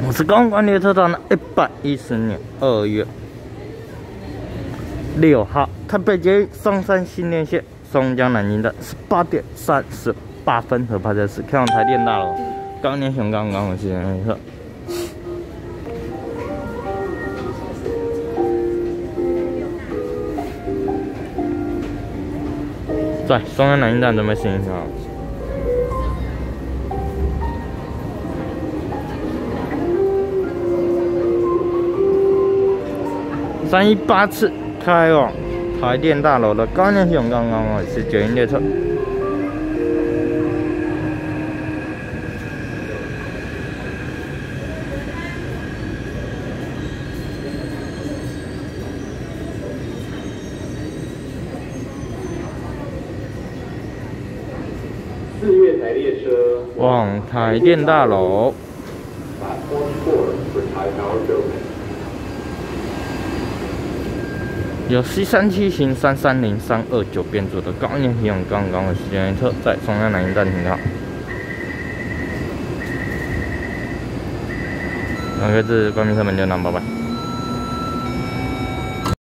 我是公馆列车站的110年2月6号，台北捷运松山新连线松江南京站18点38分合拍车时，开往台电大楼。刚年雄刚我是没错。在松江南京站准备行驶。 318次开往台电大楼的高年雄刚我是捷运列车。 4月台列车往台电大楼。 有 C37型330、329编组的高年雄刚我是捷运列车，在松江南京站停靠。那个是关闭车门就拿，拜拜。